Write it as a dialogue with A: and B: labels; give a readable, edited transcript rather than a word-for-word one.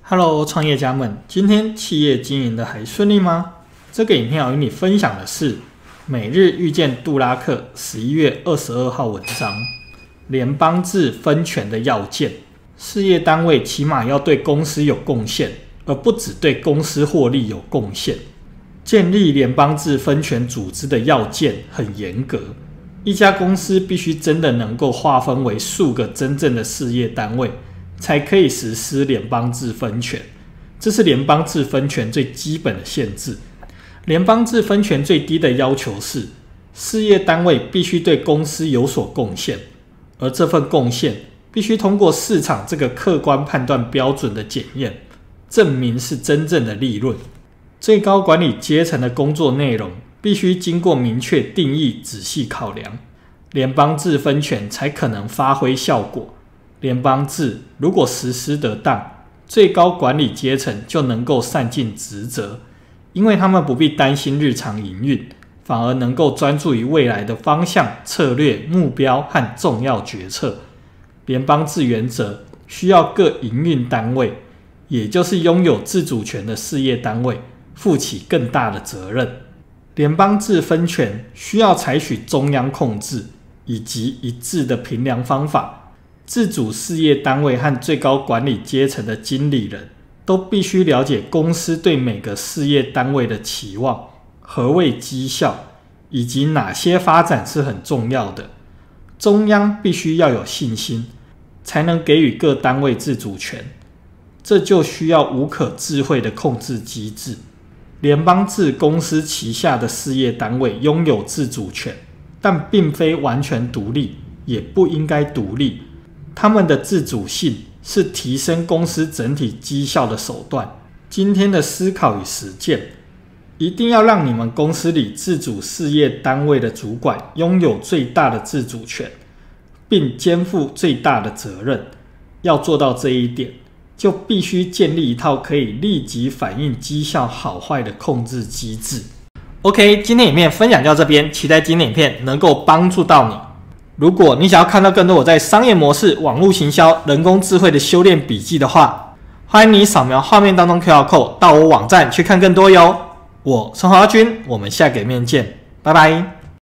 A: Hello， 创业家们，今天企业经营的还顺利吗？这个影片要与你分享的是每日遇见杜拉克11月22号文章，联邦制分权的要件。事业单位起码要对公司有贡献，而不只对公司获利有贡献。建立联邦制分权组织的要件很严格，一家公司必须真的能够划分为数个真正的事业单位，才可以实施联邦制分权。这是联邦制分权最基本的限制。联邦制分权最低的要求是，事业单位必须对公司有所贡献，而这份贡献必须通过市场这个客观判断标准的检验，证明是真正的利润。最高管理阶层的工作内容必须经过明确定义、仔细考量，联邦制分权才可能发挥效果。联邦制如果实施得当，最高管理阶层就能够善尽职责，因为他们不必担心日常营运，反而能够专注于未来的方向、策略、目标和重要决策。联邦制原则需要各营运单位，也就是拥有自主权的事业单位，负起更大的责任。联邦制分权需要采取中央控制以及一致的评量方法，自主事业单位和最高管理阶层的经理人都必须了解公司对每个事业单位的期望，何谓绩效，以及哪些发展是很重要的。中央必须要有信心，才能给予各单位自主权，这就需要无可置喙的控制机制。联邦制公司旗下的事业单位拥有自主权，但并非完全独立，也不应该独立。他们的自主性是提升公司整体绩效的手段。今天的思考与实践，一定要让你们公司里自主事业单位的主管拥有最大的自主权，并肩负最大的责任。要做到这一点，就必须建立一套可以立即反映绩效好坏的控制机制。OK， 今天影片分享到这边，期待今天影片能够帮助到你。如果你想要看到更多我在商业模式、网络行销、人工智慧的修炼笔记的话，欢迎你扫描画面当中 QR Code 到我网站去看更多哟。我是黄耀君，我们下个影片见，拜拜。